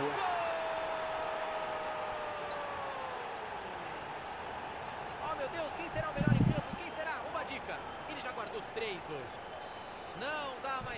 rua. Oh, meu Deus, quem será o melhor em campo? Quem será? Uma dica. Ele já guardou 3 hoje. Não dá mais.